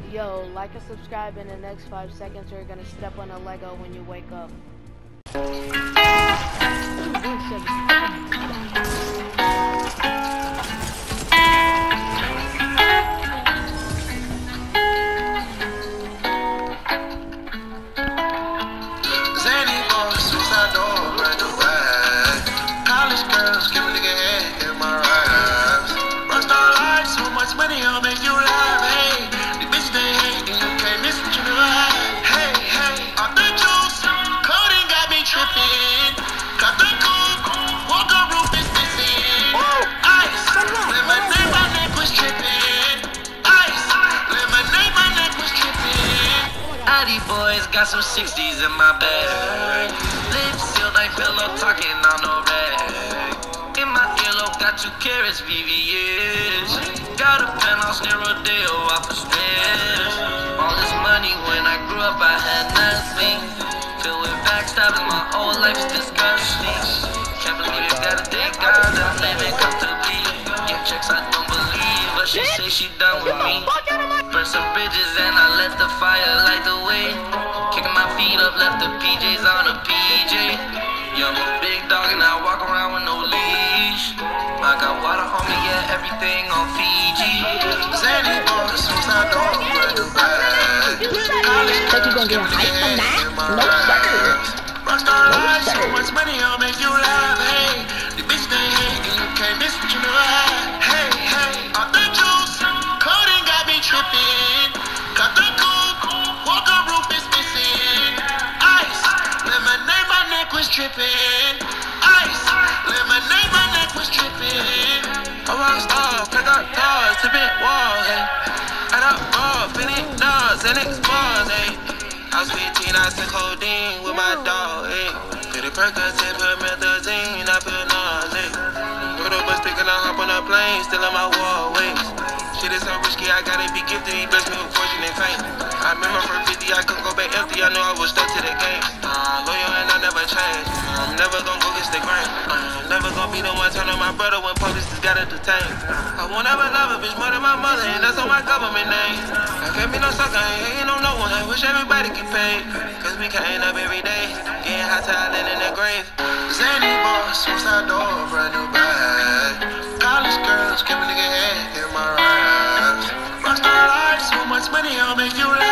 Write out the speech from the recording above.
Yo, like and subscribe in the next 5 seconds or you're gonna step on a Lego when you wake up. Money, I'll make you laugh, hey. The bitch they hate, and you can't miss what you do. Hey, hey, off the juice, codeine got me tripping. Got the coupe, walker roof is missing. Ice, lemonade, my neck was tripping. Ice, lemonade, my neck was tripping. Addy boys got some 60s in my bag. Lips sealed like pillow talking on no rag. In my earlobe, got 2 carats, VVS. Got a penthouse near Rodeo off the stairs. All this money when I grew up, I had nothing. Filled with backstabbing, my whole life's disgusting. Can't believe it, gotta thank God I'm living comfortably. Get checks I don't believe, but she say she done with me. Burn some bridges and I let the fire light the way. Kicking my feet up, left the PJs on a PJ. Young big dog and I walk around with no leash. I got water on me, yeah, everything on Fiji. Zany boy, suicide dog, brand new bag. College girls, give me the head in my rags. Rockstar life, so much money, I'll make you laugh, hey. The bitch they hate, and you can't miss what you know. Hey, hey, off the juice, codeine got me tripping. Got the coupe, walker roof is missing. Ice, lemonade, my neck was tripping. Ice, lemonade, my neck was tripping. A rockstar, pick up doors, tipping walls, hey. Add up raw, finish dogs, and expose, hey. I was 15, I took codeine with my dog, hey. Pretty Percocet, put methazine, I put nausea. Put a bus stick and I hop on a plane, still in my wall, wait. Shit is so risky, I gotta be gifted, he blessed me with fortune and fame. I remember for 50, I couldn't go back empty, I knew I was stuck to the game. Loyal and I never change, I'm never gonna go against the grain. Never gonna be the one turn on my brother when police just gotta detain. I won't ever love a bitch more than my mother, and that's on my government name. I can't be no sucker, I ain't hating on no one, I wish everybody get paid. Cause we can't up every day, getting hot talent in the grave. Zany boy, suicide door, brand new bag. College girls, give me nigga head in my raps. Rockstar life, so much money, I'll make you laugh.